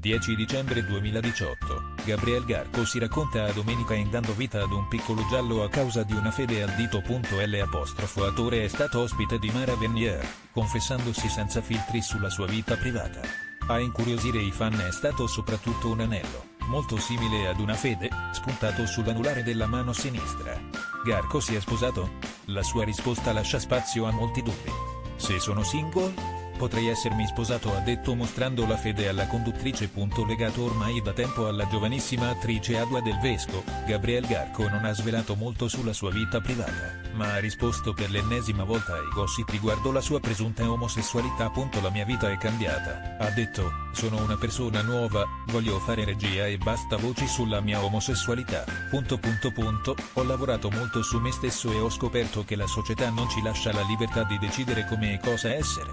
10 dicembre 2018, Gabriel Garco si racconta a Domenica in Dando vita ad un piccolo giallo a causa di una fede al dito. L'attore è stato ospite di Mara Venier, confessandosi senza filtri sulla sua vita privata. A incuriosire i fan è stato soprattutto un anello, molto simile ad una fede, spuntato sull'anulare della mano sinistra. Garco si è sposato? La sua risposta lascia spazio a molti dubbi. Se sono single? Potrei essermi sposato, ha detto, mostrando la fede alla conduttrice. Legato ormai da tempo alla giovanissima attrice Adua Del Vesco, Gabriel Garco non ha svelato molto sulla sua vita privata, ma ha risposto per l'ennesima volta ai gossip riguardo la sua presunta omosessualità. La mia vita è cambiata, ha detto, sono una persona nuova, voglio fare regia e basta voci sulla mia omosessualità. Ho lavorato molto su me stesso e ho scoperto che la società non ci lascia la libertà di decidere come e cosa essere.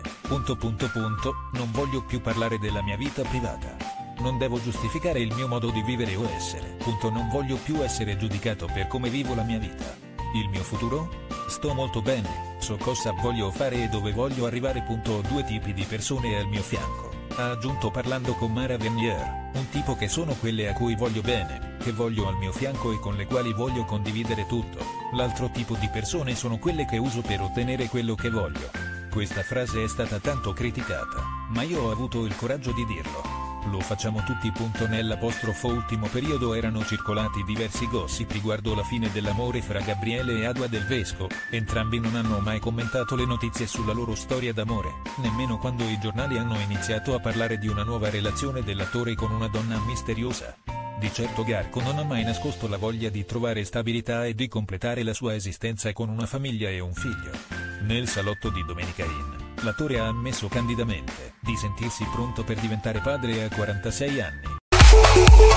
Non voglio più parlare della mia vita privata. Non devo giustificare il mio modo di vivere o essere. Non voglio più essere giudicato per come vivo la mia vita. Il mio futuro? Sto molto bene, so cosa voglio fare e dove voglio arrivare. Ho due tipi di persone al mio fianco, ha aggiunto parlando con Mara Venier. Un tipo che sono quelle a cui voglio bene, che voglio al mio fianco e con le quali voglio condividere tutto. L'altro tipo di persone sono quelle che uso per ottenere quello che voglio. Questa frase è stata tanto criticata, ma io ho avuto il coraggio di dirlo. Lo facciamo tutti. Ultimo periodo erano circolati diversi gossip riguardo la fine dell'amore fra Gabriele e Adua Del Vesco. Entrambi non hanno mai commentato le notizie sulla loro storia d'amore, nemmeno quando i giornali hanno iniziato a parlare di una nuova relazione dell'attore con una donna misteriosa. Di certo Garco non ha mai nascosto la voglia di trovare stabilità e di completare la sua esistenza con una famiglia e un figlio. Nel salotto di Domenica In, l'attore ha ammesso candidamente di sentirsi pronto per diventare padre a 46 anni.